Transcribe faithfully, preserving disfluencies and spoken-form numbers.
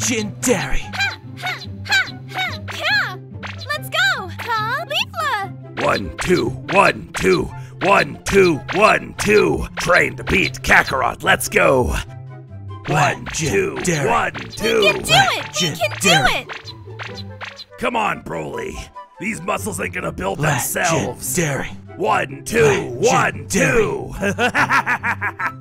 Legendary. Ha, ha, ha, ha, ha. Let's go. Caulifla. One, two, one, two, one, two, one, two. Train to beat Kakarot. Let's go. One, two, Legendary. one, two. We can do it. We can do Legendary. it. Come on, Broly. These muscles ain't gonna build themselves. Legendary. One, two, one, two. Legendary.